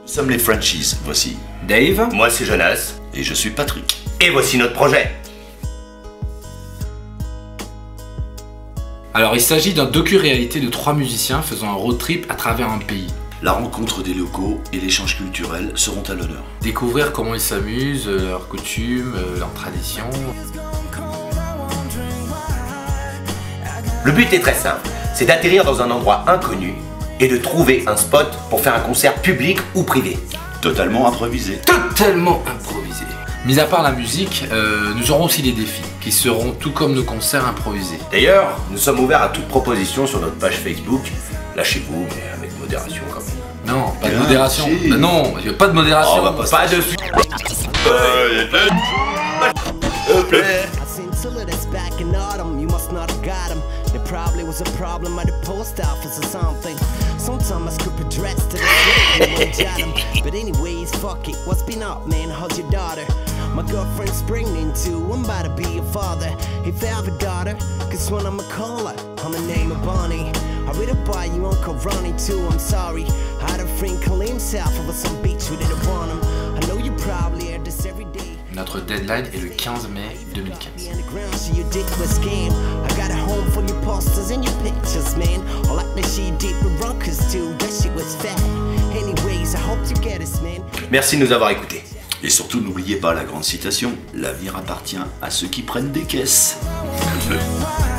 sommes les Frenchies, voici Dave. Moi c'est Jonas. et je suis Patrick. Et voici notre projet. Alors il s'agit d'un docu-réalité de 3 musiciens faisant un road trip à travers un pays. La rencontre des locaux et l'échange culturel seront à l'honneur. Découvrir comment ils s'amusent, leurs coutumes, leurs traditions. Le but est très simple, c'est d'atterrir dans un endroit inconnu et de trouver un spot pour faire un concert public ou privé. Totalement improvisé. Totalement improvisé. Mis à part la musique, nous aurons aussi des défis qui seront tout comme nos concerts improvisés. D'ailleurs, nous sommes ouverts à toute proposition sur notre page Facebook. Lâchez-vous, mais avec modération quand même. Non, pas de Bien, modération. si. Ben non, il n'y a pas de modération. Oh, on va pas de... I seen two of this back in autumn, you must not have got him. There probably was a problem at the post office or something. Sometimes I script address to the but anyways, fuck it, what's been up, man? How's your daughter? My girlfriend's pregnant too, I'm about to be a father. If I have a daughter, guess what I'ma call her? I'm the name of Bonnie. I read about you Uncle Ronnie too, I'm sorry. I had a friend call himself over some bitch who didn't want him. I know you probably hear this every day. Notre deadline est le 15 mai 2015. Merci de nous avoir écoutés. Et surtout, n'oubliez pas la grande citation, l'avenir appartient à ceux qui prennent des caisses.